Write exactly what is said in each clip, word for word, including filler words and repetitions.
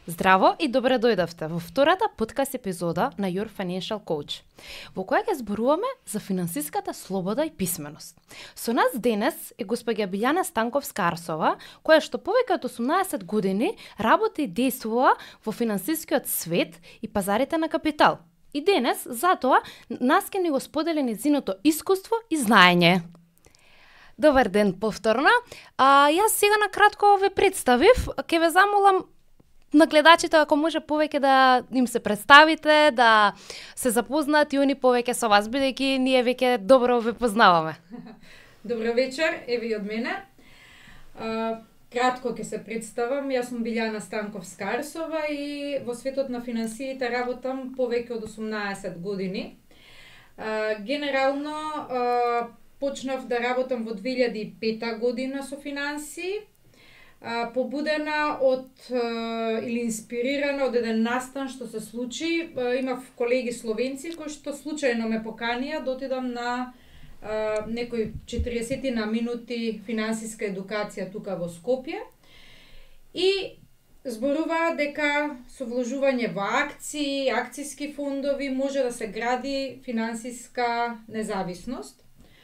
Здраво и добре дојдовте во втората подкаст епизода на Your Financial Coach, во која ќе зборуваме за финансиската слобода и писменост. Со нас денес е госпоѓа Билјана Станковска-Арсова, која што повеќе од осумнаесет години работи и действува во финансискиот свет и пазарите на капитал. И денес, затоа, нас ќе ни го сподели нејзиното искуство и знаење. Добар ден повторно. А, јас сега на кратко ве представив, ќе ве замолам на гледачите ако може повеќе да им се представите, да се запознаат и они повеќе со вас, бидејќи ние веќе добро ве познаваме. Добро вечер, еви од мене. А, кратко ќе се представам, јас сум Билјана Станковска-Арсова и во светот на финансиите работам повеќе од осумнаесет години. А, генерално а, почнав да работам во две илјади и пета година со финансии, побудена од или инспирирана од еден настан што се случи. Имав колеги словенци кои што случајно ме поканија да отидам на некои четириесет на минути финансиска едукација тука во Скопје и зборуваа дека со вложување во акции, акциски фондови може да се гради финансиска независност.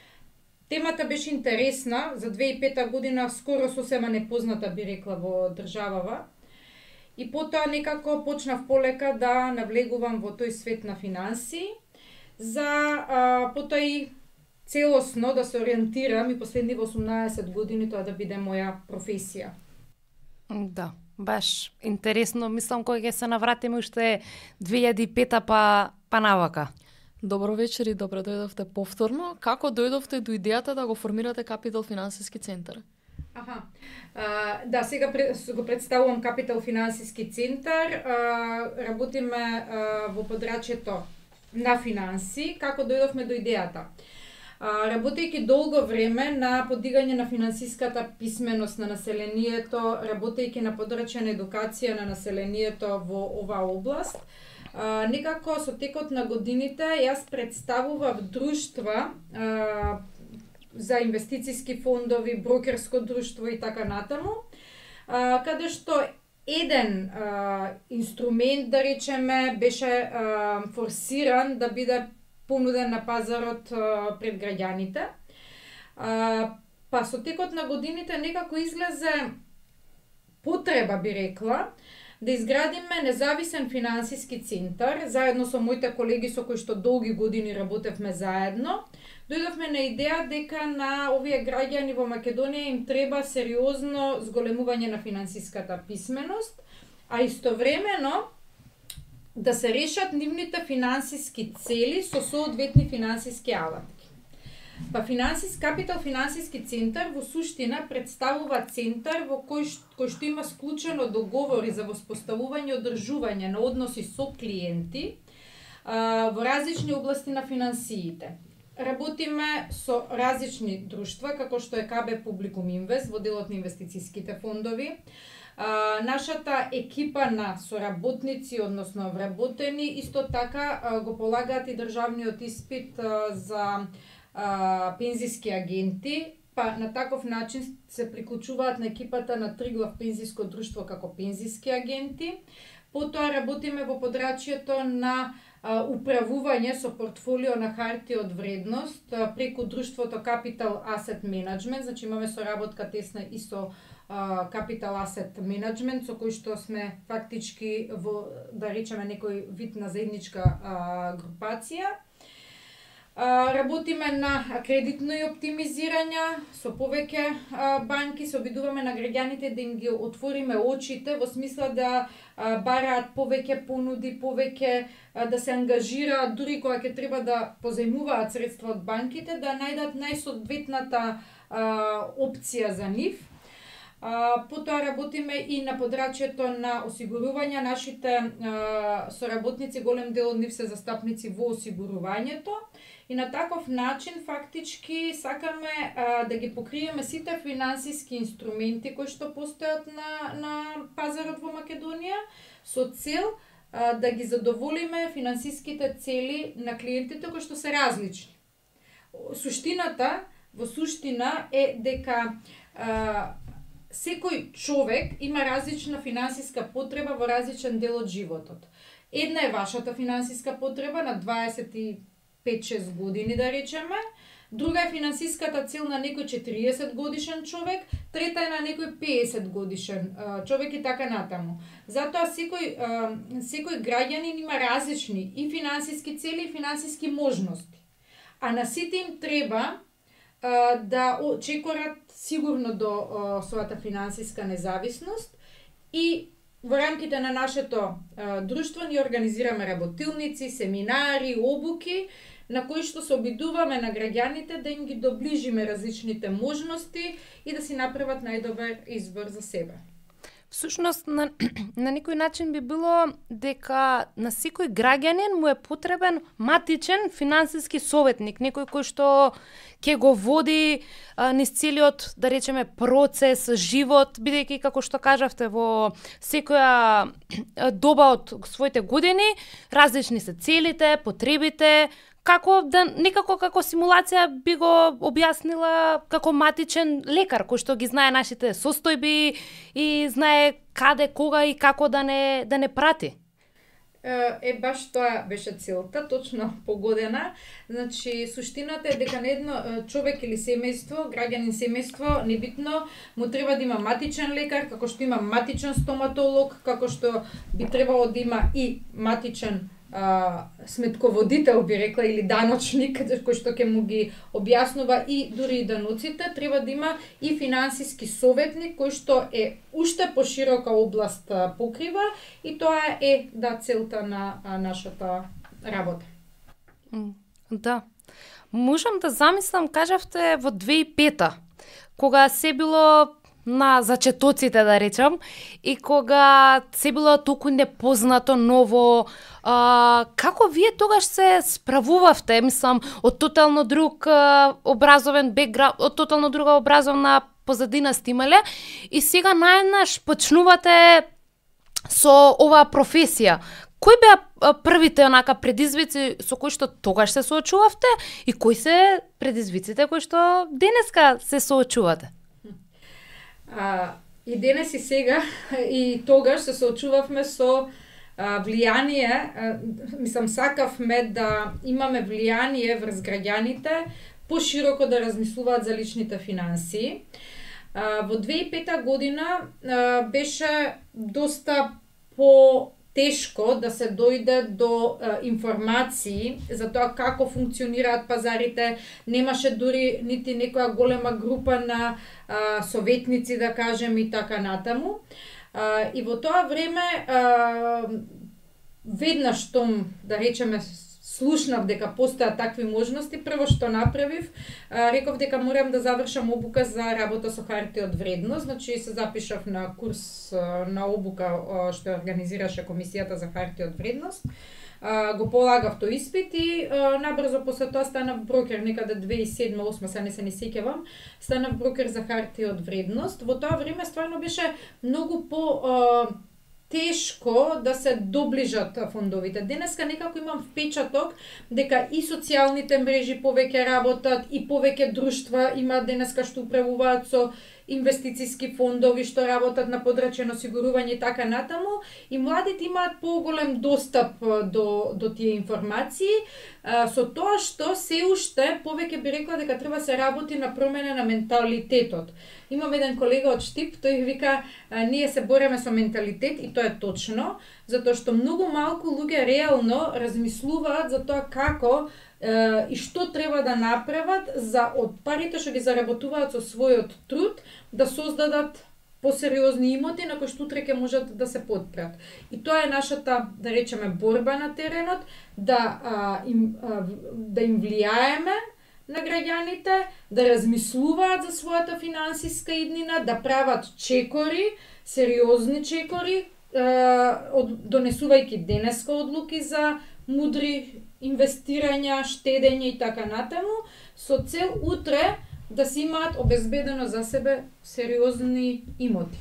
Темата беше интересна, за две илјади и пета година скоро сосема непозната би рекла во државава. И потоа некако почнав полека да навлегувам во тој свет на финансии, за а, потоа и целосно да се ориентирам и последни осумнаесет години тоа да биде моја професија. Да, баш интересно, мислам кој ќе се навратиме уште две илјади и пета па па навака. Добро вечер и добро дојдовте повторно. Како дојдовте до идејата да го формирате Капитал финансиски центар? Аха. А, да, сега го представувам Капитал финансиски центар. А, работиме а, во подрачјето на финанси. Како дојдовме до идејата? А, работејќи долго време на подигање на финансиската писменост на населението, работејќи на подрачје на едукација на населението во оваа област, Uh, некако со текот на годините јас представував друштва uh, за инвестициски фондови, брокерско друштво и така натаму, uh, каде што еден uh, инструмент, да речеме, беше uh, форсиран да биде понуден на пазарот uh, пред граѓаните. Uh, па со текот на годините некако излезе потреба, би рекла, да изградиме независен финансиски центар, заедно со моите колеги со кои што долги години работевме заедно. Дојдовме на идеја дека на овие граѓани во Македонија им треба сериозно зголемување на финансиската писменост, а истовремено да се решат нивните финансиски цели со соодветни финансиски алатки. Па финансис, Капитал финансиски центар во суштина представува центар во кој, кој што има склучено договори за воспоставување и одржување на односи со клиенти а, во различни области на финансиите. Работиме со различни друштва, како што е КБ Публикум Инвест во делот на инвестициските фондови. А, нашата екипа на соработници, односно вработени, исто така а, го полагаат и државниот испит а, за Uh, пензиски агенти, па на таков начин се приклучуваат на екипата на Триглав пензиско друштво како пензиски агенти. Потоа работиме во подрачјето на uh, управување со портфолио на харти од вредност uh, преку друштвото Capital Asset Management, значи имаме соработка тесна и со uh, Capital Asset Management, со кој што сме фактички во, да речеме, некој вид на заедничка uh, групација. Uh, работиме на кредитно и оптимизирање со повеќе uh, банки, се обидуваме на граѓаните да им ги отвориме очите во смисла да uh, бараат повеќе понуди, повеќе uh, да се ангажираат, дури кога ќе треба да позајмуваат средства од банките, да најдат најсоодветната uh, опција за нив. Uh, потоа работиме и на подрачјето на осигурување. Нашите uh, соработници, голем дел од нив се застапници во осигурувањето. И на таков начин фактички сакаме а, да ги покриеме сите финансиски инструменти кои што постојат на, на пазарот во Македонија, со цел а, да ги задоволиме финансиските цели на клиентите кои што се различни. Суштината, во суштина е дека а, секој човек има различна финансиска потреба во различен дел од животот. Една е вашата финансиска потреба на дваесет и пет шест години, да речеме. Друга е финансиската цел на некој четириесет годишен човек, трета е на некој пеесет годишен човек и така натаму. Затоа секој секој граѓанин има различни и финансиски цели и финансиски можности. А на сите им треба да чекорат сигурно до својата финансиска независност и во рамките на нашето друштво ни организираме работилници, семинари, обуки на кои што се обидуваме на граѓаните да им ги доближиме различните можности и да си направат најдобар избор за себе. Всушност, на, на некој начин би било дека на секој граѓанин му е потребен матичен финансиски советник, некој кој што ќе го води а, низ целиот, да речеме, процес, живот, бидејќи, како што кажавте, во секоја доба од своите години, различни се целите, потребите, како да некако како симулација би го објаснила како матичен лекар кој што ги знае нашите состојби и знае каде, кога и како да не да не прати. Е, баш тоа беше целта, точно погодена. Значи, суштината е дека на едно човек или семејство, граѓанин семејство, небитно, му треба да има матичен лекар, како што има матичен стоматолог, како што би требало да има и матичен а, сметководител, би рекла, или даночник, кој што ќе му ги објаснува и дури и даноците, треба да има и финансиски советник, кој што е уште поширока област покрива, и тоа е да целта на а, нашата работа. Да. Можам да замислам, кажавте, во две и пета, кога се било на зачетоците, да речам, и кога се било толку непознато, ново, а, како вие тогаш се справувавте, мислам, од тотално друг а, образовен бекграунд, од тотално друга образовна позадина сте имале, и сега наеднаш почнувате со оваа професија. Кои беа првите онака предизвици со кои што тогаш се соочувавте и кои се предизвиците кои што денеска се соочувате? А, и денес и сега и тогаш се соочувавме со а, влијание, а, мислам сакавме да имаме влијание врз граѓаните, пошироко да размислуваат за личните финанси. А, во две и пета година а, беше доста по тешко да се дојде до а, информации за тоа како функционираат пазарите. Немаше дури нити некоја голема група на а, советници, да кажем, и така натаму. А, и во тоа време а, веднаш том, да речеме, слушнав дека постојат такви можности, прво што направив, реков дека морам да завршам обука за работа со хартија од вредност, значи се запишав на курс на обука што организираше Комисијата за хартија од вредност. Го полагав тој испит и набрзо после тоа станав брокер, некаде две тисячи и седма осма, сега не се не сеќавам, станав брокер за хартија од вредност. Во тоа време стварно беше многу по тешко да се доближат фондовите. Денеска некако имам впечаток дека и социјалните мрежи повеќе работат и повеќе друштва има денеска што управуваат со инвестициски фондови што работат на подрачје на осигурување и така натаму, и младите имаат поголем достап до до тие информации, со тоа што се уште повеќе би рекла дека треба се работи на промена на менталитетот. Имам еден колега од Штип, тој вика ние се бореме со менталитет, и тоа е точно, затоа што многу малку луѓе реално размислуваат за тоа како и што треба да направат за од парите што ги заработуваат со својот труд да создадат посериозни имоти на кои што утре ќе можат да се потпрат. И тоа е нашата, да речеме, борба на теренот, да а, им а, да им влијаеме на граѓаните, да размислуваат за својата финансиска иднина, да прават чекори, сериозни чекори, а, од, донесувајќи денеска одлуки за мудри инвестирања, штедење и така натаму, со цел утре да си имаат обезбедено за себе сериозни имоти.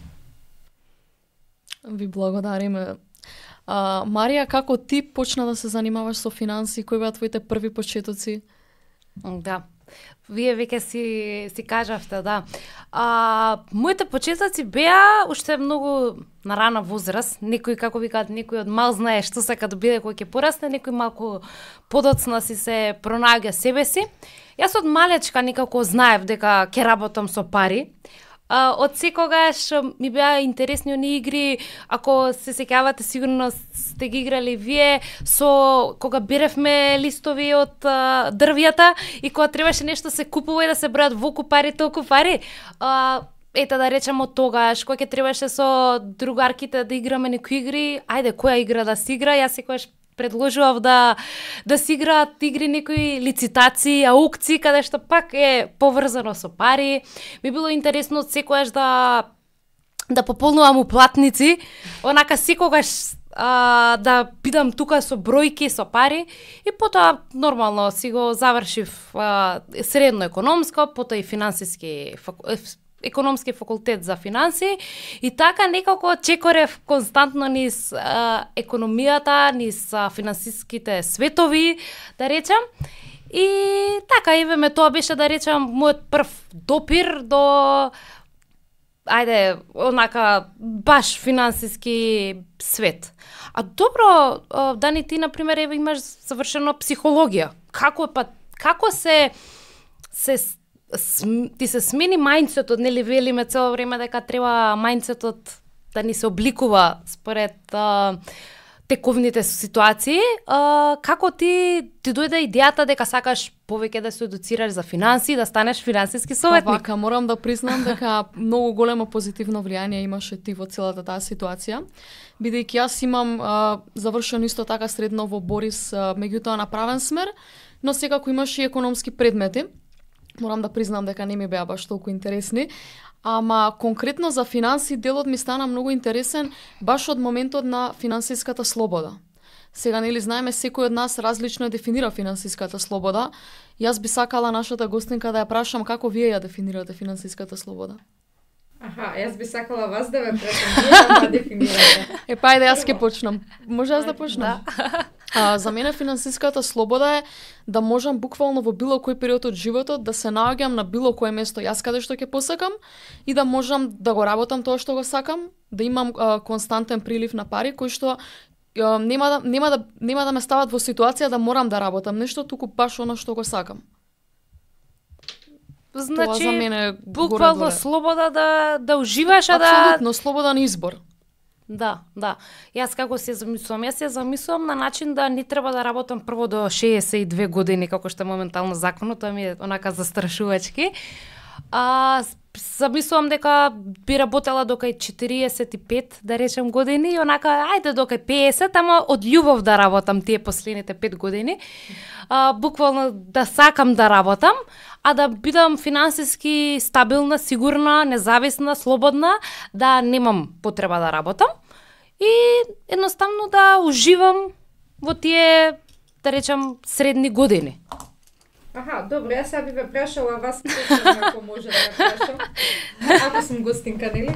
Ви благодариме. А, Марија, како ти почна да се занимаваш со финанси? Кои беа твоите први почетоци? Да. Вие веќе си си кажавте, да. А, моите почетоци беа уште многу на рана возраст. Некој, како викаат, некој од мал знае што сака да биде кој ќе порасне, некој малку подоцна си се пронаѓа себе си. Јас од малечка некако знаев дека ќе работам со пари. Uh, од секогаш ми беа интересни они игри, ако се сеќавате сигурно сте ги играли вие, со кога беревме листови од uh, дрвјата и кога требаше нешто се купува и да се бројат волку пари, толку пари. Uh, ете да речем од тогаш, кога ќе требаше со другарките да играме некои игри, ајде која игра да се игра, јас секогаш предложував да да се играат игри, некои лицитации, аукции, каде што пак е поврзано со пари. Ми било интересно од секогаш да да пополнувам уплатници, онака секогаш а, да бидам тука со бројки, со пари, и потоа нормално си го завршив а, средно економско, потоа и финансиски економски факултет за финанси, и така некако чекорев константно низ а, економијата, низ а, финансиските светови, да речам. И така, еве тоа беше, да речам, мојот прв допир до, ајде, онака, баш финансиски свет. А добро, Дани, ти, например, еве имаш завршено психологија. Како па, како се се ти се смени мајндсетот, нели велиме цело време дека треба мајндсетот да ни се обликува според а, тековните ситуации. А, како ти ти дојде идејата дека сакаш повеќе да се едуцираш за финанси, да станеш финансиски советник? Па вака, морам да признам дека многу големо позитивно влијание имаше ти во целата таа ситуација, бидејќи јас имам а, завршено исто така средно во Борис, а, меѓутоа на правен смер, но секако имаше и економски предмети. Морам да признам дека не ми беа баш толку интересни, ама конкретно за финанси делот ми стана многу интересен баш од моментот на финансиската слобода. Сега, нели, знаеме, секој од нас различно дефинира финансиската слобода. Јас би сакала нашата гостинка да ја прашам како вие ја дефинирате финансиската слобода. Аха, јас би сакала вас да ве прашам, вие да дефинирате. Е, па ајде, јас ќе почнам. Може јас да почнам? Да. А, за мене финансиската слобода е да можам буквално во било кој период од животот да се наоѓам на било кое место јас каде што ќе посакам и да можам да го работам тоа што го сакам, да имам а, константен прилив на пари кој што а, нема да нема да нема да ме стават во ситуација да морам да работам нешто, туку баш оно што го сакам. Значи, тоа за мене буквално слобода да да уживаш, а да апсолутно слободен избор. Да, да. Јас како се замислувам? Јас се замислувам на начин да не треба да работам прво до шеесет и две години, како што е моментално законот, тоа ми е онака застрашувачки. А, замислувам дека би работела до кај четириесет и пет, да речем, години, и онака, ајде до кај пеесет, ама од љубов да работам тие последните пет години. А, буквално да сакам да работам, а да бидам финансиски стабилна, сигурна, независна, слободна, да немам потреба да работам и едноставно да уживам во тие, да речам, средни години. Аха, добро, јас сега би ве прашала вас ако може да ја прашам. Ако сум гостинка, нели?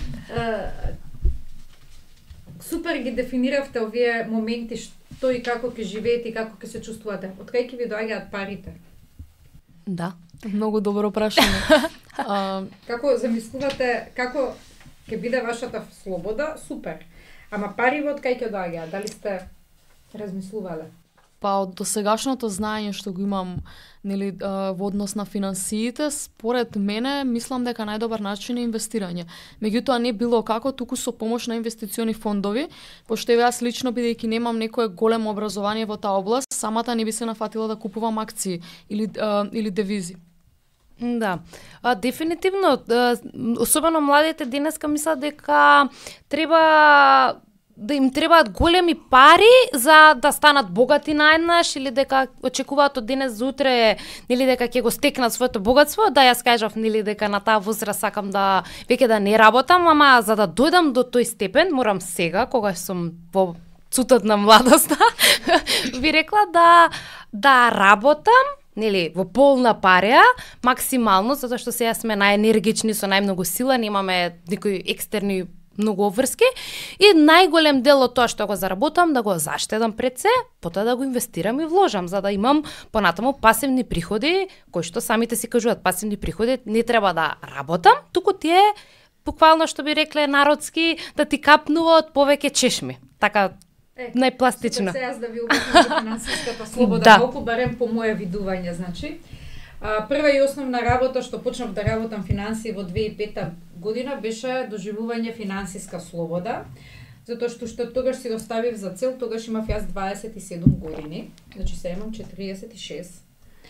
Супер ги дефиниравте овие моменти што и како ќе живеете и како ќе се чувствувате. Од кај ќе ви доаѓаат парите? Да. Многу добро прашање. а... Како замислувате, како ќе биде вашата слобода? Супер. Ама пари од кај ќе доаѓаат? Дали сте размислувале? Па од досегашното знаење што го имам, нели, во однос на финансиите, според мене мислам дека најдобар начин е инвестирање. Меѓутоа не било како, туку со помош на инвестициони фондови, пошто јас лично, бидејќи немам некое големо образование во таа област, самата не би се нафатила да купувам акции или а, или девизи. Да, а, дефинитивно, а, особено младите денеска мислат дека треба да им требаат големи пари за да станат богати наеднаш, или дека очекуваат од денес за утре, нели, дека ќе го стекнат своето богатство. Да, јас кажав, нели, дека на таа возраст сакам да веќе да не работам, ама за да дојдам до тој степен, морам сега, кога сум во цутот на младоста, би рекла да да работам, нели, во полна пареа, максимално, затоа што сега сме најенергични, со најмногу сила, немаме никои екстерни многу обврски и најголем дел од тоа што го заработам да го заштедам пред се, потоа да го инвестирам и вложам за да имам понатаму пасивни приходи, кои што самите си кажуваат пасивни приходи, не треба да работам, туку тие буквално што би рекле народски да ти капнува од повеќе чешми. Така Е, најпластично. Се јас да ви објаснам за финансиската слобода, Да. колку барем по моја видување, значи. А, прва и основна работа што почнав да работам финансии во две илјади и пета година беше доживување финансиска слобода, затоа што што тогаш си го ставив за цел, тогаш имав јас дваесет и седум години, значи се имам четириесет и шест.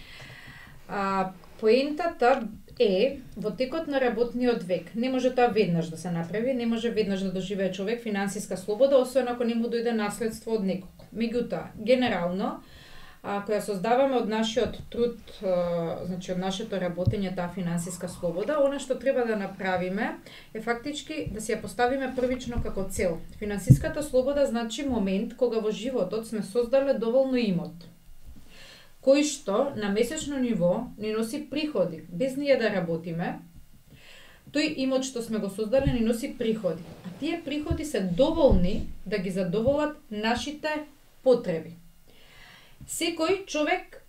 А, поентата е во текот на работниот век. Не може тоа веднаш да се направи, не може веднаш да доживее човек финансиска слобода, освен ако не му дојде наследство од некого. Меѓутоа, генерално, а, која создаваме од нашиот труд, а, значи од нашето работење таа финансиска слобода, она што треба да направиме е фактички да си ја поставиме првично како цел. Финансиската слобода значи момент кога во животот сме создале доволно имот, кој што на месечно ниво ни носи приходи, без ние да работиме. Тој имот што сме го создале ни носи приходи, а тие приходи се доволни да ги задоволат нашите потреби. Секој човек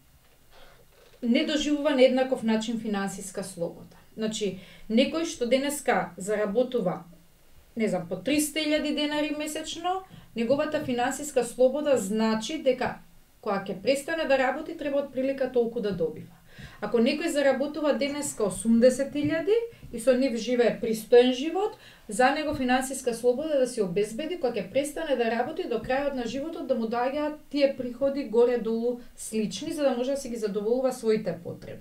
не доживува на еднаков начин финансиска слобода. Значи, некој што денеска заработува, не знам, по триста илјади денари месечно, неговата финансиска слобода значи дека кога ќе престане да работи, треба од прилика толку да добива. Ако некој заработува денеска осумдесет илјади и со нив живее пристоен живот, за него финансиска слобода е да се обезбеди кога ќе престане да работи до крајот на животот да му доаѓаат тие приходи горе-долу слични, за да може да си ги задоволува своите потреби.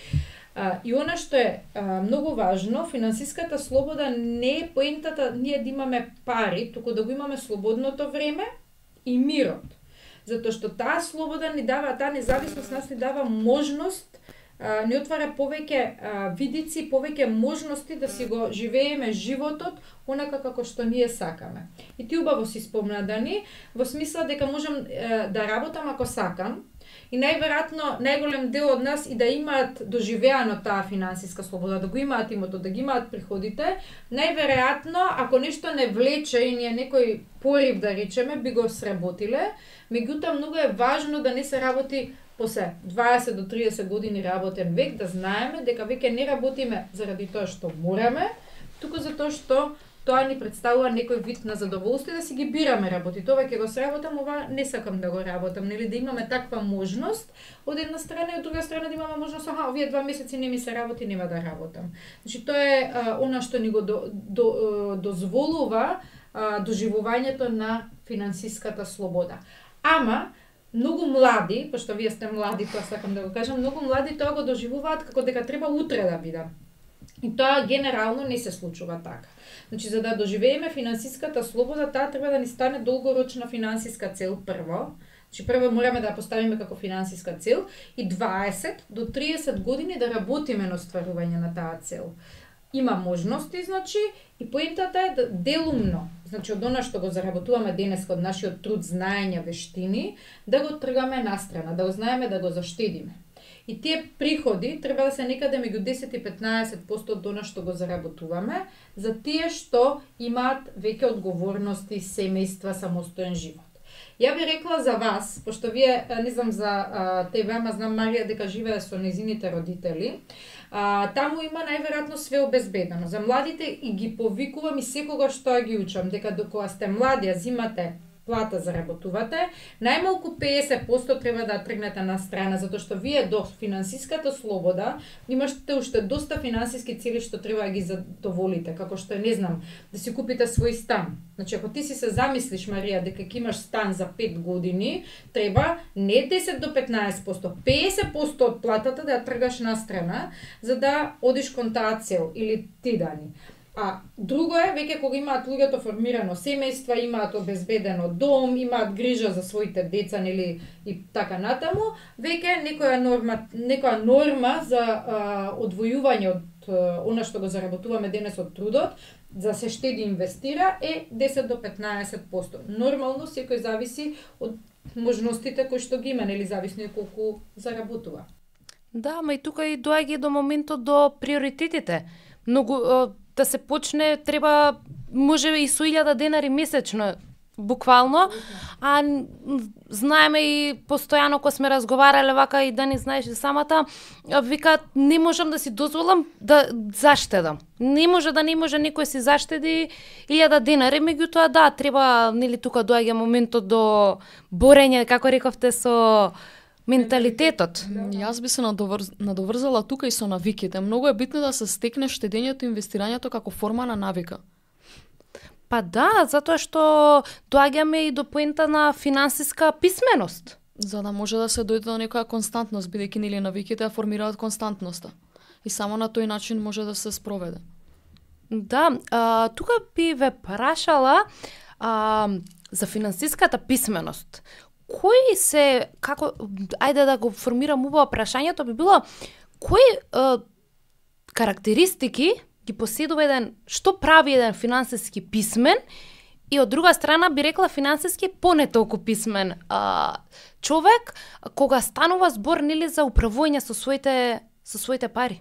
А, и она што е а, многу важно, финансиската слобода не е поентата ние да имаме пари, туку да го имаме слободното време и мирот. Затоа што таа слобода ни дава, таа независност нас ни дава можност, а, ни отвара повеќе а, видици, повеќе можности да си го живееме животот онака како што ние сакаме. И ти убаво си спомна, Дани, во смисла дека можам е, да работам ако сакам, и најверојатно најголем дел од нас и да имаат доживеано таа финансиска слобода, да го имаат имотот, да ги имаат приходите, најверојатно ако нешто не влече и ние некој порив да речеме, би го сработиле. Меѓутоа многу е важно да не се работи после дваесет до триесет години работен век, да знаеме дека веќе не работиме заради тоа што мораме, туку затоа што тоа ни представува некој вид на задоволство да си ги бираме работите. Ова ќе го сработам, ова не сакам да го работам, нели, да имаме таква можност од една страна и од друга страна да имаме можност, аха, овие два месеци не ми се работи, нема да работам. Значи тоа е а, она што ни го до, до, дозволува а, доживувањето на финансиската слобода. Ама многу млади, пошто вие сте млади, тоа сакам да го кажам, многу млади тоа го доживуваат како дека треба утре да бидам. И тоа генерално не се случува така. Значи, за да доживееме финансиската слобода, таа треба да ни стане долгорочна финансиска цел прво. Значи, прво мораме да ја поставиме како финансиска цел и дваесет до триесет години да работиме на остварување на таа цел. Има можности, значи, и поентата е да делумно, значи од она што го заработуваме денес од нашиот труд, знаење, вештини, да го тргаме настрана, да го знаеме да го заштедиме. И тие приходи треба да се некаде меѓу десет и петнаесет проценти од она што го заработуваме, за тие што имаат веќе одговорности, семејства, самостоен живот. Ја би рекла за вас, пошто вие, не знам за а, тебе, ама знам Марија дека живее со незините родители, а, таму има најверојатно све обезбедено. За младите и ги повикувам и секогаш тоа ги учам, дека кога сте млади, а зимате плата заработувате, најмалку педесет проценти треба да тргнете на страна, затоа што вие до финансиската слобода имате уште доста финансиски цели што треба да ги задоволите, како што е, не знам, да си купите свој стан. Значи, ако ти си се замислиш, Марија, дека ќе имаш стан за пет години, треба не десет до петнаесет проценти, педесет проценти од платата да ја тргаш на страна, за да одиш кон таа цел, или ти, Дани. А друго е, веќе кога имаат луѓето формирано семејства, имаат обезбедено дом, имаат грижа за своите деца, нели, и така натаму, веќе некоја норма, некоја норма за а, одвојување од а, она што го заработуваме денес од трудот, за се штеди и инвестира, е десет до петнаесет проценти. Нормално секој зависи од можностите кои што ги има, нели, зависно и колку заработува. Да, ма и тука и доаѓа до моментот до приоритетите. Многу да се почне, треба може и со илјада денари месечно, буквално, а знаеме и постојано кога сме разговарале вака и да не знаеш и самата, вика не можам да си дозволам да заштедам. Не може да не може некој си заштеди илјада денари, меѓутоа да, треба, нели тука доаѓа моментот до борење, како рековте, со менталитетот. Јас би се надоврз... надоврзала тука и со навиките. Многу е битно да се стекне штедењето и инвестирањето како форма на навика. Па да, затоа што доаѓаме и до поента на финансиска писменост. За да може да се дојде до некоја константност, бидејќи нели навиките ја формираат константноста. И само на тој начин може да се спроведе. Да, а, тука би ве прашала а, за финансиската писменост. Кои се, како, ајде да го формирам убаво прашањето, би било, кои а, карактеристики ги поседува еден, што прави еден финансиски писмен и од друга страна би рекла финансиски поне толку писмен а, човек кога станува збор нели за управување со своите со своите пари.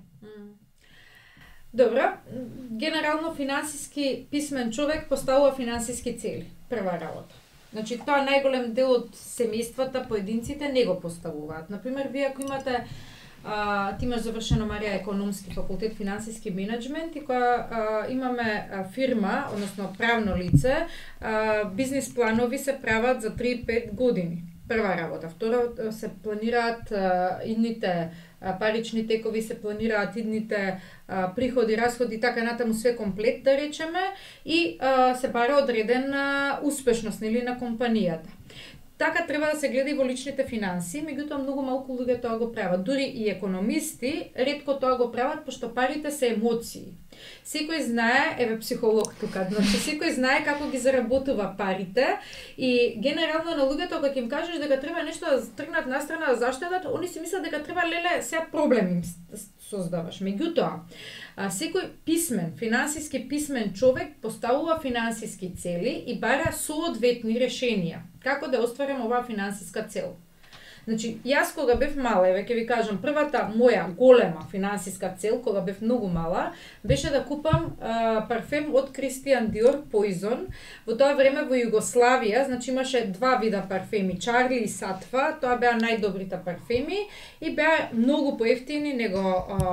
Добро, генерално финансиски писмен човек поставува финансиски цели, прва работа. Значи тоа најголем дел од семејствата, поединците не го поставуваат. Например, вие ако имате Uh, ти имаш завршено, Марија, економски факултет, финансиски менеджмент и кога uh, имаме uh, фирма, односно правно лице, uh, бизнис планови се прават за три до пет години. Прва работа. Втора, се планираат uh, идните uh, парични текови, се планираат идните uh, приходи, расходи, така натаму све комплет, да речеме, и uh, се бара одредена успешност нели на компанијата. Така треба да се гледа и во личните финанси, меѓутоа многу малку луѓе тоа го прават. Дури и економисти ретко тоа го прават, пошто парите се емоции. Секој знае, еве психолог тука, значи секој знае како ги заработува парите и генерално на луѓето кога ќе им кажеш дека треба нешто да тргнат настрана да заштедат, они си мислат дека треба леле сега проблем им создаваш. Меѓутоа, секој писмен, финансиски писмен човек поставува финансиски цели и бара соодветни решенија. Како да остварам оваа финансиска цел? Значи, јас кога бев мала, еве ќе ви кажам, првата моја голема финансиска цел, кога бев многу мала, беше да купам а, парфем од Кристијан Диор Poison. Во тоа време во Југославија, значи имаше два вида парфеми, Чарли и Сатва, тоа беа најдобрите парфеми и беа многу поевтини него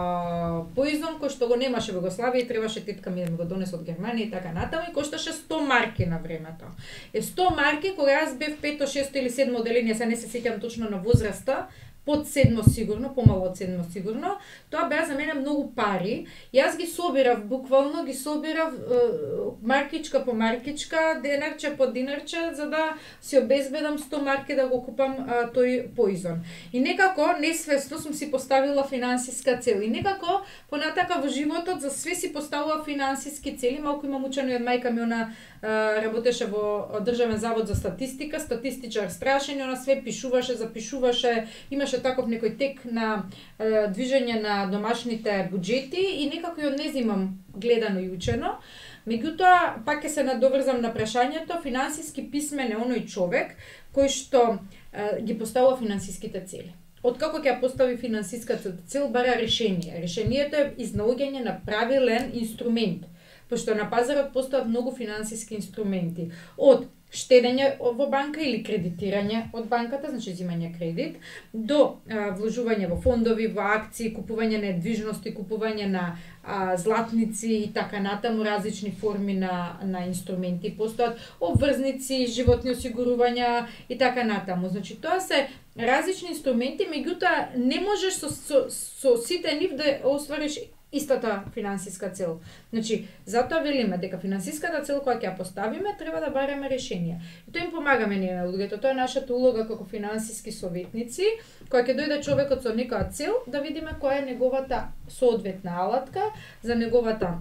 а, Poison, кој што го немаше во Југославија и требаше тетка ми да ми го донесе од Германија и така натаму и кошташе сто марки на времето. Е сто марки кога јас бев пето, шесто или седмо оделение, се не се сеќам точно на возраста, под седмо сигурно, помало од седмо сигурно, тоа беа за мене многу пари. Јас ги собирав, буквално ги собирав е, маркичка по маркичка, денарче по динарче, за да си обезбедам сто марки да го купам а, тој Poison. И некако, несвесно сум си поставила финансиска цел. И некако, понатака во животот, за све си поставува финансиски цели. Малку имам учено и од мајка ми, она работеше во Државен завод за статистика, статистичар страшен, и она све пишуваше, запишуваше, имаше таков некој тек на е, движење на домашните буџети и некако ја не земам гледано и учено. Меѓутоа, пак ќе се надоврзам на прашањето, финансиски писмен е оној човек кој што е, ги поставува финансиските цели. Откако ќе постави финансиската цел, бара решение. Решението е изнаоѓање на правилен инструмент, пошто на пазарот постојат многу финансиски инструменти. Од штедење во банка или кредитирање од банката, значи земање кредит, до а, вложување во фондови, во акции, купување на недвижности, купување на а, златници и така натаму, различни форми на, на инструменти постојат, обврзници, животни осигурувања и така натаму. Значи тоа се различни инструменти, меѓутоа не можеш со, со, со сите нив да оствариш истата финансиска цел. Значи, затоа велиме дека финансиската цел која ќе ја поставиме, треба да бараме решенија. И тоа им помагаме ние на луѓето. Тоа е нашата улога како финансиски советници, која ќе дојде човекот со некоја цел, да видиме која е неговата соодветна алатка за неговата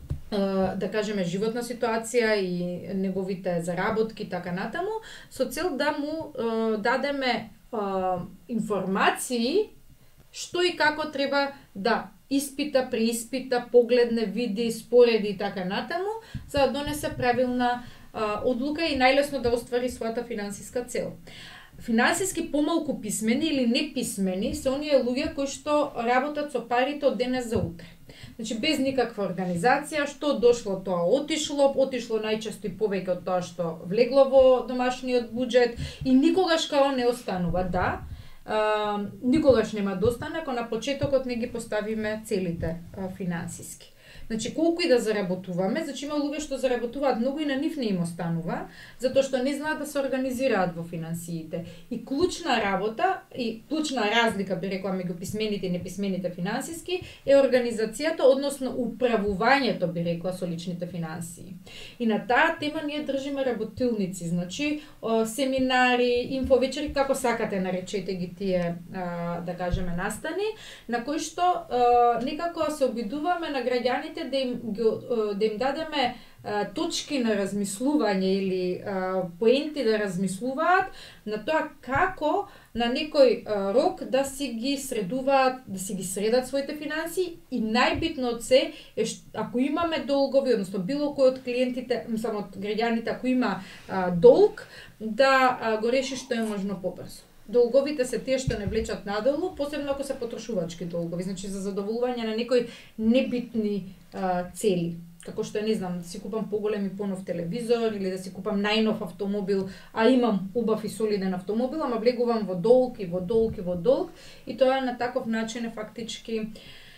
да кажеме животна ситуација и неговите заработки така натаму, со цел да му дадеме информации што и како треба да испита, преиспита, погледне, види, спореди и така натаму, за да донесе правилна а, одлука и најлесно да оствари својата финансиска цел. финансиски помалку писмени или неписмени се оние луѓе кои што работат со парите од денес за утре. Значи без никаква организација, што дошло тоа отишло, отишло најчесто и повеќе од тоа што влегло во домашниот буџет и никогаш као не останува, да. А, никогаш нема да остане ако на почетокот не ги поставиме целите а, финансиски. Значи, колку и да заработуваме, значи има луѓе што заработуваат многу и на нив не им останува, затоа што не знаат да се организираат во финансиите. И клучна работа, и клучна разлика, би рекла, меѓу писмените и неписмените финансиски, е организацијата, односно управувањето, би рекла, со личните финансии. И на таа тема ние држиме работилници, значи, семинари, инфовечери, како сакате наречете ги тие, да кажеме, настани, на кои што некако се обидуваме на граѓаните да им, да им дадеме а, точки на размислување или а, поенти да размислуваат на тоа како на некој а, рок да си ги средуваат, да си ги средат своите финансии и најбитно од се е што, ако имаме долгови, односно било кој од клиентите, само од граѓаните, ако има а, долг, да а, го реши што е можно побрзо. Долговите се тие што не влечат надолу, посебно ако се потрошувачки долгови, значи за задоволување на некои небитни а, цели, како што е, не знам, да си купам поголем и понов телевизор или да си купам најнов автомобил, а имам убав и солиден автомобил, ама влегувам во долг и во долг и во долг и тоа на таков начин е фактички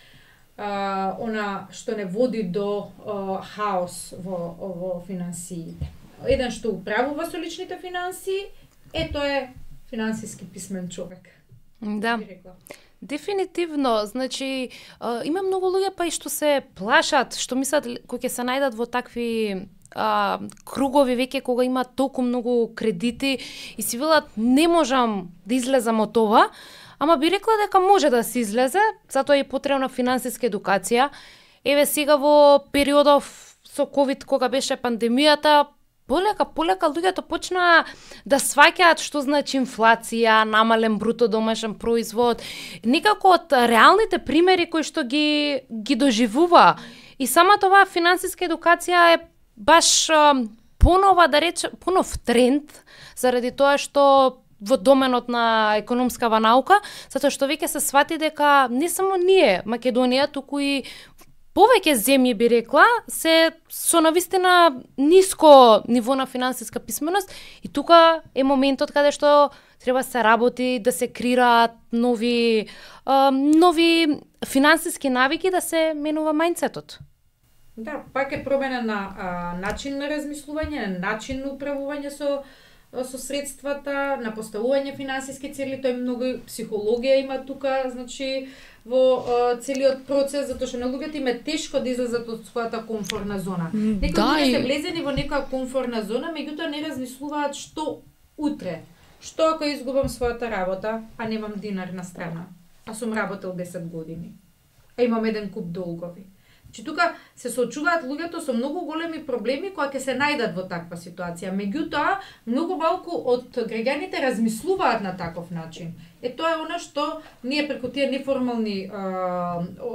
а, она што не води до а, хаос во, во финансиите. Еден што управува со личните финансии, е тоа е финансиски писмен човек. Да. Дефинитивно, значи а, има многу луѓе па и што се плашат, што мислат кои ќе се најдат во такви а, кругови веќе кога има толку многу кредити и си велат не можам да излезам од ова, ама би рекла дека може да се излезе, затоа е потребна финансиска едукација. Еве сега во периодов со ковид кога беше пандемијата, полека, полека луѓето почнаа да сваќаат што значи инфлација, намален бруто домашен производ, некако од реалните примери кои што ги ги доживува. И самата оваа финансиска едукација е баш понова, да рече, понов тренд, заради тоа што во доменот на економскава наука, затоа што веќе се свати дека не само ние, Македонија, туку и повеќе земји, би рекла, се со навистина ниско ниво на финансиска писменост и тука е моментот каде што треба се работи, да се креираат нови а, нови финансиски навики, да се менува мајндсетот. Да, пак е промена на а, начин на размислување, на начин на управување со со средствата, на поставување финансиски цели, тој многу психологија има тука, значи во а, целиот процес, затоа што на луѓето им е тешко да излезат од својата комфортна зона. Некои да, луѓе и... се влезени во некоја комфортна зона, меѓутоа не размислуваат што утре. Што ако изгубам својата работа, а немам динар на страна, а сум работел десет години, а имам еден куп долгови. Че тука се соочуваат луѓето со многу големи проблеми кои ќе се најдат во таква ситуација. Меѓутоа, многу малку од граѓаните размислуваат на таков начин. Е тоа е она што ние преку тие неформални а,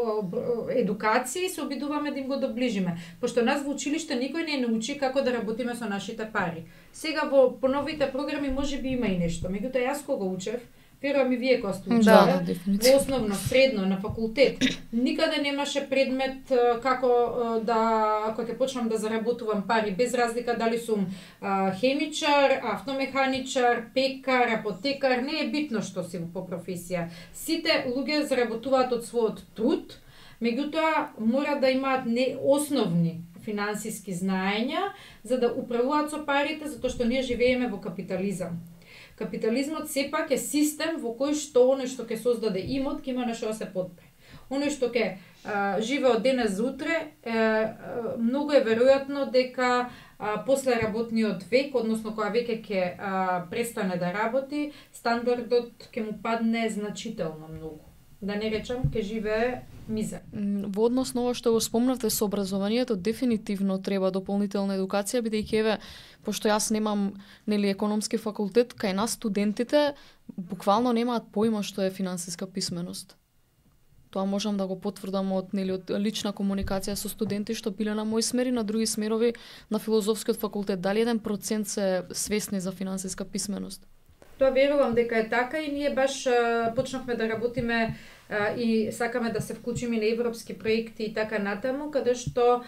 едукации се обидуваме да им го доближиме. Пошто нас во училиште никој не научи како да работиме со нашите пари. Сега во поновите програми можеби има и нешто. Меѓутоа јас кога учев, верувам и вие кога сте учеле, да, во основно, средно, на факултет, никаде немаше предмет како да, кога ќе почнам да заработувам пари, без разлика дали сум а, хемичар, автомеханичар, пекар, апотекар, не е битно што си по професија. Сите луѓе заработуваат од својот труд, меѓутоа мора да имаат не основни финансиски знаења за да управуваат со парите, затоа што ние живееме во капитализам. Капитализмот сепак е систем во кој што оној што ќе создаде имот ќе има на што да се подпре. Оној што ќе живее од денес за утре, е, е, многу е веројатно дека а, после работниот век, односно кога веќе ќе престане да работи, стандардот ќе му падне значително многу. Да не речам, ќе живее мизер. Во однос на ова што го спомнавте со образованието, дефинитивно треба дополнителна едукација, бидејќи еве, пошто јас немам нели економски факултет, кај нас студентите буквално немаат поима што е финансиска писменост. Тоа можам да го потврдам од нели од лична комуникација со студенти што биле на мој смер и на други смерови на филозофскиот факултет. Дали еден процент се свесни за финансиска писменост? Тоа верувам дека е така и ние баш а, почнавме да работиме а, и сакаме да се вклучиме на европски проекти и така натаму, каде што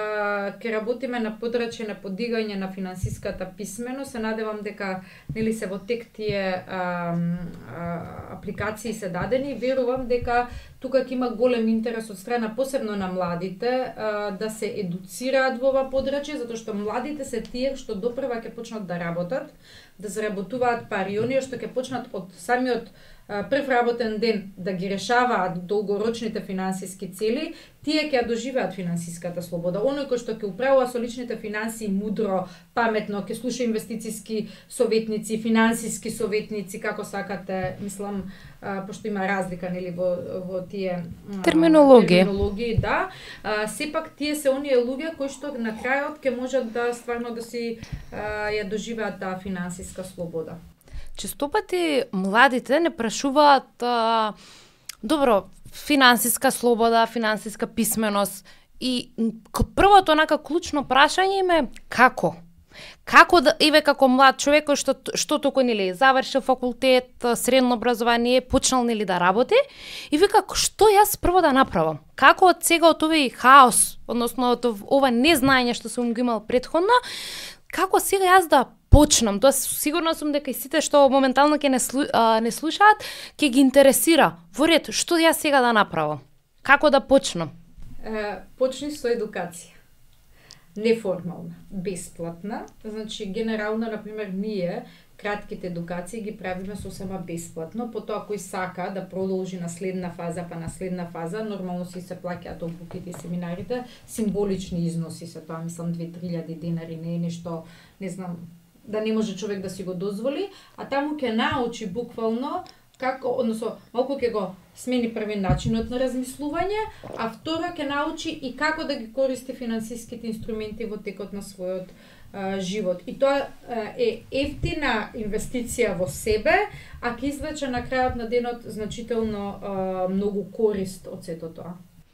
а, ќе работиме на подрачје на подигање на финансиската писменост. Се надевам дека нели се во тек тие а, а, апликации се дадени. Верувам дека тука ќе има голем интерес од страна посебно на младите а, да се едуцираат во ова подрачје, затоа што младите се тие што допрва ќе почнат да работат, да заработуваат пари, оние што ќе почнат од самиот а, прв работен ден да ги решаваат долгорочните финансиски цели, тие ќе ја доживеат финансиската слобода. Оној кој што ќе управува со личните финансии мудро, паметно, ќе слуша инвестициски советници, финансиски советници, како сакате, мислам, а, пошто има разлика нели во во тие а, терминологии. терминологии, да. А, сепак тие се оние луѓе кои што на крајот ќе можат да стварно да си а, ја доживеат таа финансиска слобода. Често пати младите не прашуваат а, добро, финансиска слобода, финансиска писменост и првото онака клучно прашање им е како? Како да, еве како млад човек кој што што току нели завршил факултет, средно образование, почнал нели да работи и вика што јас прво да направам? Како од сега од овој хаос, односно од ова незнаење што сум го имал претходно, како сега јас да почнам? Тоа сигурно сум дека и сите што моментално ќе не, слу, а, не слушаат, ќе ги интересира. Во ред, што јас сега да направам? Како да почнам? Е, почни со едукација. Неформална, бесплатна. Значи, генерално, например, ние кратките едукации ги правиме сосема бесплатно. Потоа кој сака да продолжи на следна фаза, па на следна фаза, нормално си се плаќаат обуките и семинарите, символични износи се тоа, мислам, две-три илјади денари, не е нешто, не знам, да не може човек да си го дозволи, а таму ќе научи буквално како, односно, малку ќе го смени први начинот на размислување, а второ ќе научи и како да ги користи финансиските инструменти во текот на својот а, живот. И тоа а, е ефтина инвестиција во себе, а ќе извлече на крајот на денот значително а, многу корист од сето тоа.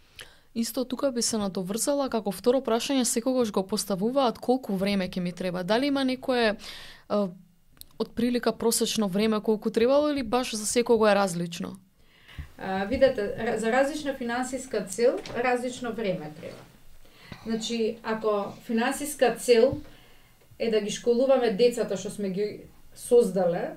Исто тука би се надоврзала, како второ прашање секогаш го поставуваат колку време ќе ми треба. Дали има некое а, од прилика просечно време колку требало или баш за секого е различно? А, видете, за различна финансиска цел, различно време треба. Значи, ако финансиска цел е да ги школуваме децата што сме ги создале,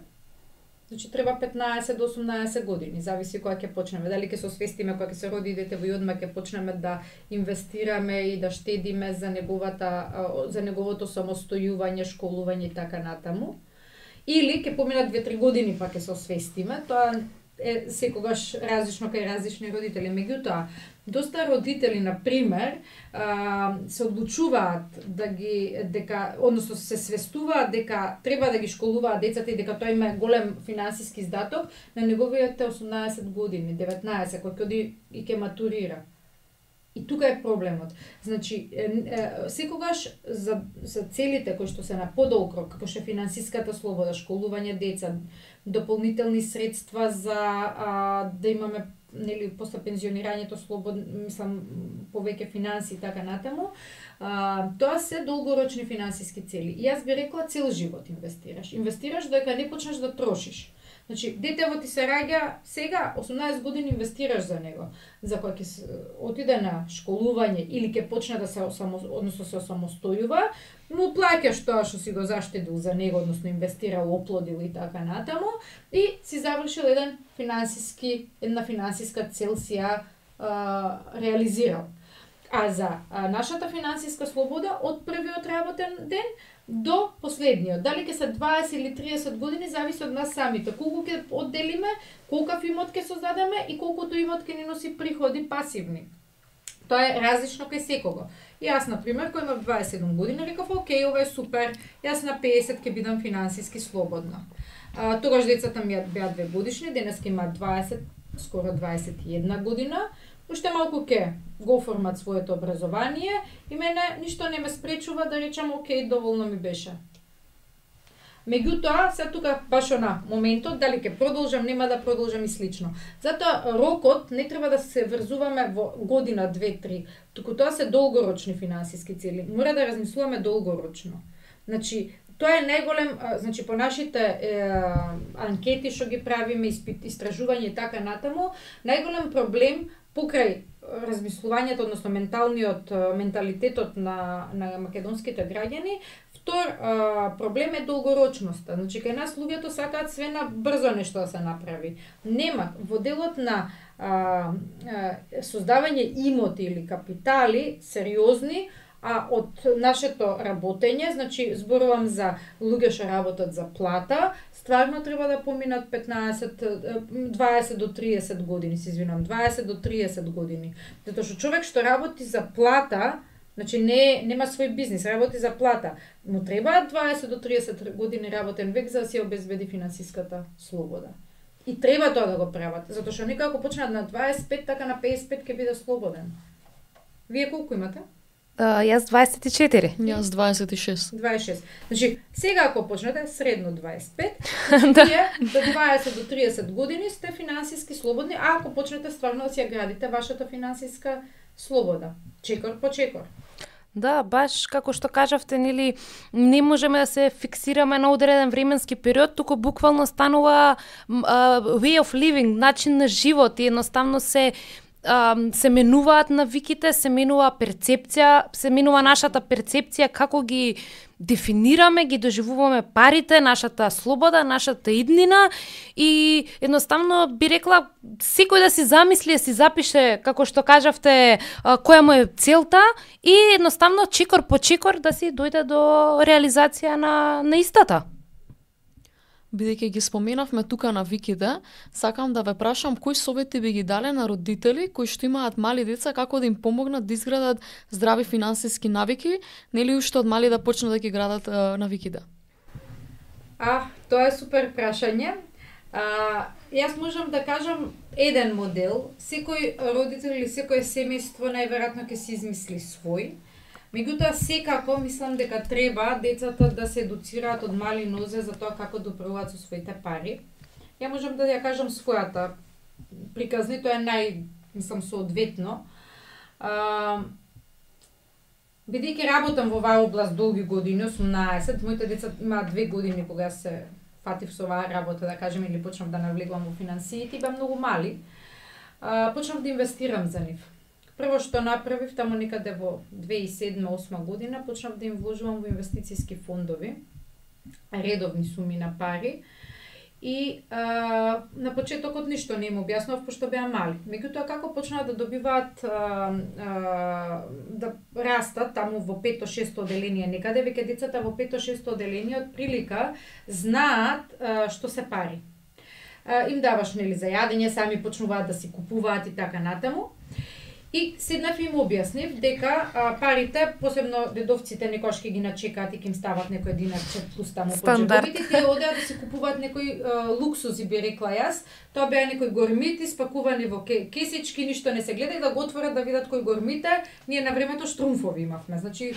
значи треба петнаесет до осумнаесет години, зависи кога ќе почнеме. Дали ќе се освестиме кога ќе се роди дете во одма ќе почнеме да инвестираме и да штедиме за неговата за неговото самостојување, школување и така натаму. Или ќе поминат две-три години па ќе се освестиме. Тоа е секогаш различно кај различни родители. Меѓутоа, доста родители, на пример, се одлучуваат да ги дека, односно се свестуваат дека треба да ги школуваат децата и дека тоа има голем финансиски издаток на неговите осумнаесет години, деветнаесет, кој ќе оди и ќе матурира. И тука е проблемот. Значи, е, е, секогаш за, за целите кои што се на подолг рок, како што е финансиската слобода, школување деца, дополнителни средства за а, да имаме нели после пензионирањето слободно, мислам, повеќе финанси и така натаму, а, тоа се долгорочни финансиски цели. И јас би рекла цел живот инвестираш. Инвестираш додека не почнеш да трошиш. Значи, детево ти се раѓа сега, осумнаесет години инвестираш за него. За кој ќе отиде на школување или ќе почне да се само, односно се самостојува, му плаќаш тоа што си го заштедил за него, односно инвестирал, оплодил и така натаму, и си завршил еден финансиски, една финансиска цел си ја а, реализирал. А за а, нашата финансиска слобода од првиот работен ден до последниот, дали ќе се дваесет или триесет години, зависи од нас самите. Колку ќе одделиме, колкав имот ќе создадеме и колкото имот ќе ни носи приходи пасивни. Тоа е различно кај секого. И јас, на пример, кој имав дваесет и седум години, рекав, окей, ова е супер, јас на педесет ќе бидам финансиски слободна. А, тогаш децата ми беа две годишни, денес ќе имаат дваесет, скоро дваесет и една година, уште малку ќе го оформат своето образование и мене ништо не ме спречува да речам, окей, доволно ми беше. Меѓутоа, се тука баш на моментот, дали ќе продолжам, нема да продолжам и слично. Затоа рокот не треба да се врзуваме во година, две, три, туку тоа се долгорочни финансиски цели. Мора да размислуваме долгорочно. Значи, Тоа е најголем, значи по нашите е, анкети што ги правиме, испит, истражување и така натаму, најголем проблем покрај размислувањето, односно менталниот менталитетот на на македонските граѓани, втор а, проблем е долгорочноста. Значи кај нас луѓето сакаат све на брзо нешто да се направи. Нема во делот на а, а, создавање имоти или капитали сериозни, а од нашето работење, значи зборувам за луѓе што работат за плата, стварно треба да поминат петнаесет, дваесет до триесет години, се извинам, дваесет до триесет години. Затоа што човек што работи за плата, значи не нема свој бизнис, работи за плата, му треба дваесет до триесет години работен век за да си обезбеди финансиската слобода. И треба тоа да го прават, затоа што некако почнат на дваесет и пет, така на пеесет и пет ќе биде слободен. Вие колку имате? Uh, јас дваесет и четири. Јас дваесет и шест. дваесет и шест. Значи, сега ако почнете средно дваесет и пет, значи вие до дваесет до триесет години сте финансиски слободни, а ако почнете стварно да си ја градите вашата финансиска слобода, чекор по чекор. Да, баш како што кажавте, нели, не можеме да се фиксираме на одреден временски период, туку буквално станува uh, way of living, начин на живот и едноставно се Uh, се менуваат навиките, се менува перцепција, се менува нашата перцепција како ги дефинираме, ги доживуваме парите, нашата слобода, нашата иднина и едноставно би рекла секој да си замисли, да си запише, како што кажавте, uh, која му е целта и едноставно чекор по чекор да си дојде до реализација на, на истата. Бидејќи ги споменавме тука навиките, сакам да ве прашам кои совети би ги дале на родители кои што имаат мали деца, како да им помогнат да изградат здрави финансиски навики, нели уште од мали да почнат да ги градат а, навиките? А, тоа е супер прашање. А, јас можам да кажам еден модел. Секој родител или секој семејство најверојатно ќе си измисли свој. Меѓутоа секако мислам дека треба децата да се едуцираат од мали нозе за тоа како да управуваат со своите пари. Ја можам да ја кажам својата приказни, тоа е нај, мислам, соодветно. А, бидејќи работам во оваа област долги години, осумнаесет, моите деца имаат две години кога се фатив со оваа работа, да кажем, или почнав да навлегувам во финансиите, беа многу мали. А, почнав да инвестирам за нив. Прво што направив таму некаде во две тисачи и седма осма година, почнав да им вложувам во инвестициски фондови, редовни суми на пари. И а, на почетокот ништо не им објаснав, пошто беа мали. Меѓутоа како почнаа да добиваат, а, а, да растат таму во пето-шесто оделение некаде, веќе децата во пето-шесто оделение од прилика знаат а, што се пари. А, им даваш, нели, за јадење, сами почнуваат да си купуваат и така натаму. И седнав и им објаснив дека а, парите, посебно дедовците некојаш ќе ги начекаат и ќе им стават некој динарче плюс таму по джебовите, тие одеа да си купуваат некои а, луксузи, би рекла јас. Тоа беа некои гормити спакувани во кесички, ништо не се гледа и да го отворат да видат кои гормите. Ние на времето штрумфови имавме, значи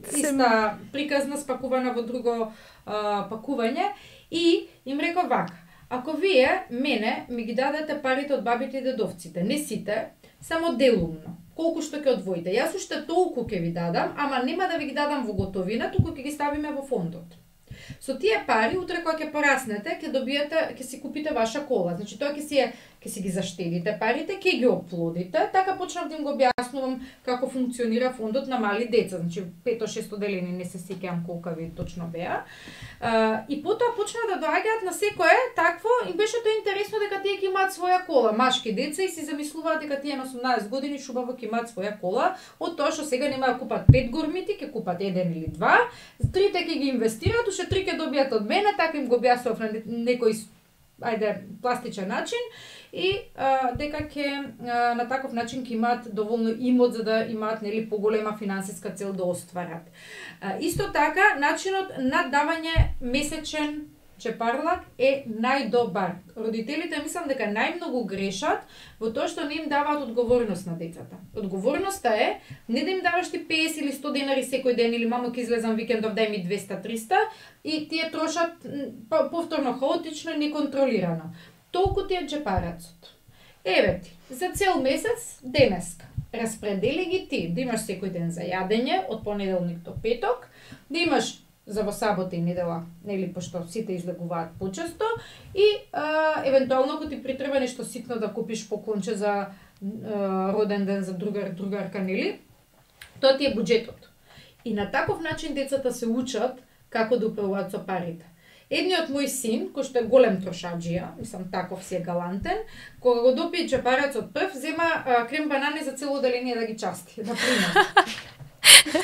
иста приказна спакувана во друго а, пакување и им реков вака: ако вие мене ми ги дадете парите од бабите и дедовците, не сите, само делумно, колку што ќе одвоите. Јас уште толку ќе ви дадам, ама нема да ви ги дадам во готовина, туку ќе ги ставиме во фондот. Со тие пари, утре кога ќе пораснете, ќе добиете, ќе си купите ваша кола. Значи тоа ќе си ќе си ги заштедите парите, ќе ги оплодите. Така почнав да им го објаснувам како функционира фондот на мали деца. Значи пето-шесто делени, не се сеќавам колка ви точно беа. Uh, и потоа почна да доаѓаат на секое такво и беше тоа интересно дека тие ќе имаат своја кола, машки деца, и си замислуваат дека тие на осумнаесет години шубаво ќе имаат своја кола, од тоа што сега нема да купат пет гормити, ќе купат еден или два, трите ќе ги инвестираат, уште три ќе добијат од мене, така им го објаснував на некој ајде пластичен начин и а, дека ќе а, на таков начин ќе имаат доволно имот за да имаат, нели, поголема финансиска цел да остварат. А, исто така начинот на давање месечен чепарлак е најдобар. Родителите мислам дека најмногу грешат во тоа што не им даваат одговорност на децата. Одговорноста е не да им даваш ти песет или сто денари секој ден или мамо ќе излезам викендов дај ми двеста-триста и тие трошат повторно хаотично и неконтролирано. Толку ти е джепарацот. Еве ти, за цел месец денеска распредели ги ти, да имаш секој ден за јадење од понеделник до петок, да имаш за во сабота и недела, нели, пошто сите излегуваат почесто, и а, евентуално ако ти притреба нешто ситно да купиш поклонче за а, роден ден за другар, другарка, нели, тоа ти е буџетот. И на таков начин децата се учат како да управуваат со парите. Едниот мој син, кој што е голем трошаџија, мислам таков си е галантен, кога го допие джепарецот прв, зема а, крем банани за цело оделение да ги части, да прима.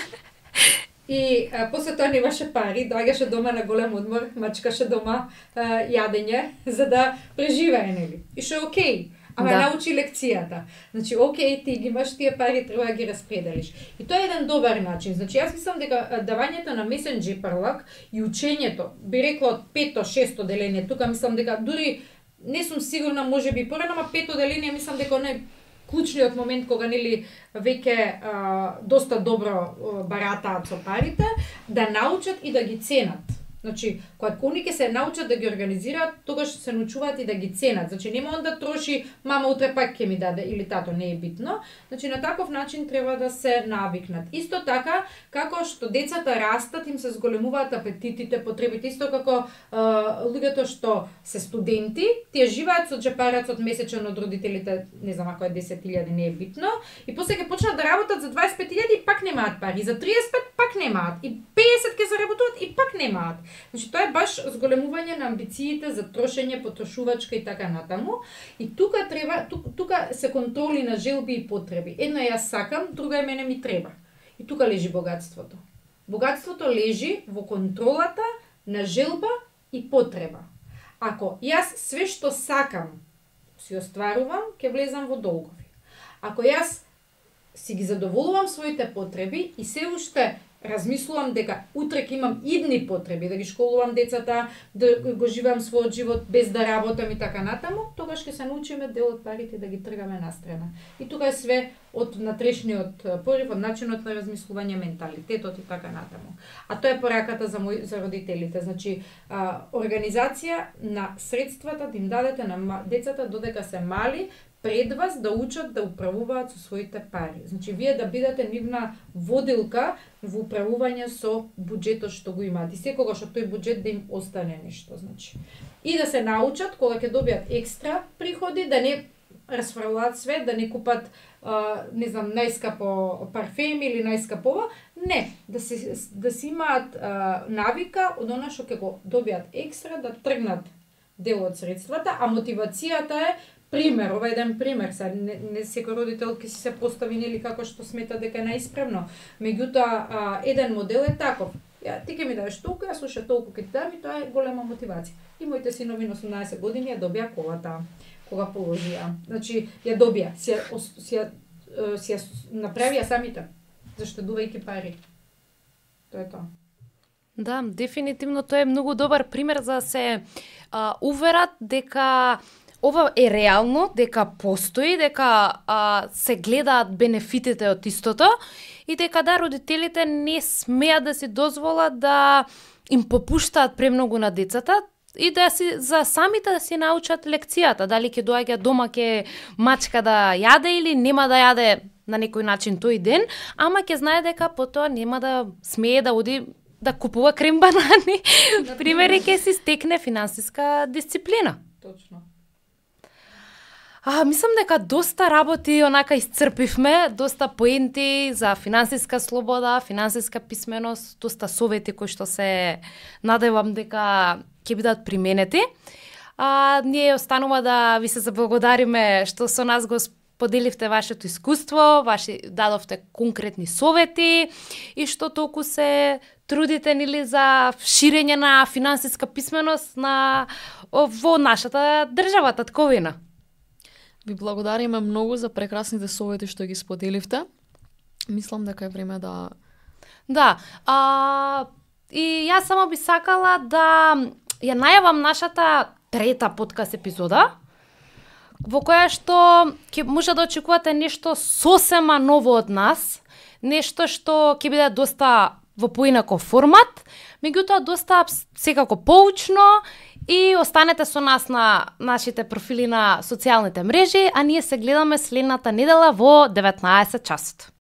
И а, после тоа немаше пари, доаѓаше дома на голем одмор, мачкаше дома а, јадење, за да преживее, нели. И што е окей. Ама да. Научи лекцијата. Значи, окей, ти ги имаш тие пари, треба да ги распределиш. И тоа е еден добар начин. Значи, јас мислам дека давањето на месен джепарлак и учењето, би рекла од пето, шесто деление, тука мислам дека дури не сум сигурна, може би порано, ама пето деление мислам дека оној клучниот момент кога нели веќе а, доста добро а, баратаат со парите, да научат и да ги ценат. Значи, кога они ќе се научат да ги организираат, тогаш се научуваат и да ги ценат. Значи, нема он да троши, мама утре пак ќе ми даде, или тато, не е битно. Значи, на таков начин треба да се навикнат. Исто така, како што децата растат, им се зголемуваат апетитите, потребите, исто како а, луѓето што се студенти, тие живеат со джепарецот месечен од родителите, не знам ако е десет илјади, не е битно, и после ќе почнат да работат за дваесет и пет илјади и пак немаат пари, за триесет и пет пак немаат, и педесет ќе заработуваат и пак немаат. Значи, тоа е баш зголемување на амбициите за трошење, потрошувачка и така натаму. И тука треба, тука, тука се контроли на желби и потреби. Едно јас сакам, друго е мене ми треба. И тука лежи богатството. Богатството лежи во контролата на желба и потреба. Ако јас све што сакам си остварувам, ќе влезам во долгови. Ако јас си ги задоволувам своите потреби и се уште размислувам дека утре ќе имам идни потреби, да ги школувам децата, да го живеам својот живот без да работам и така натаму, тогаш ќе се научиме дел од парите да ги тргаме настрана. И тука е све од натрешниот порив, од начинот на размислување, менталитетот и така натаму. А тоа е пораката за мој за родителите, значи а, организација на средствата да им дадете на децата додека се мали, пред вас да учат да управуваат со своите пари. Значи, вие да бидете нивна водилка во управување со буџетот што го имаат. И секогаш од тој буџет да им остане нешто. Значи. И да се научат, кога ќе добијат екстра приходи, да не расфрлаат све, да не купат, а, не знам, најскапо парфем или најскапова. Не, да се, да се имаат а, навика од она што ќе го добијат екстра, да тргнат дел од средствата, а мотивацијата е пример, ова е еден пример, са не, не секој родител ќе си се постави нели како што смета дека е најисправно. Меѓутоа, еден модел е таков. Ја, ти ќе ми дадеш толку, јас уште толку ќе ти дам и тоа е голема мотивација. И моите синови на осумнаесет години ја добија колата кога положија. Значи, ја добија, си ја, си ја, си ја направија самите, заштедувајќи пари. Тоа е тоа. Да, дефинитивно тоа е многу добар пример за да се а, уверат дека ова е реално, дека постои, дека а, се гледаат бенефитите од истото и дека да, родителите не смеат да си дозволат да им попуштаат премногу на децата и да си за самите да си научат лекцијата, дали ќе доаѓа дома ќе мачка да јаде или нема да јаде на некој начин тој ден, ама ќе знае дека потоа нема да смее да оди да купува крем банани. Примери ќе си стекне финансиска дисциплина. Точно. А, мислам дека доста работи онака исцрпивме, доста поенти за финансиска слобода, финансиска писменост, доста совети кои што се надевам дека ќе бидат применети. А, ние останува да ви се заблагодариме што со нас го поделивте вашето искуство, ваши дадовте конкретни совети и што толку се трудите нели за ширење на финансиска писменост на во нашата држава татковина. Ви благодариме многу за прекрасните совети што ги споделивте. Мислам дека е време да... Да, а, и јас само би сакала да ја најавам нашата трета подкаст епизода, во која што ќе може да очекувате нешто сосема ново од нас, нешто што ќе биде доста во поинаков формат, меѓутоа доста секако поучно. И останете со нас на нашите профили на социјалните мрежи, а ние се гледаме следната недела во деветнаесет часот.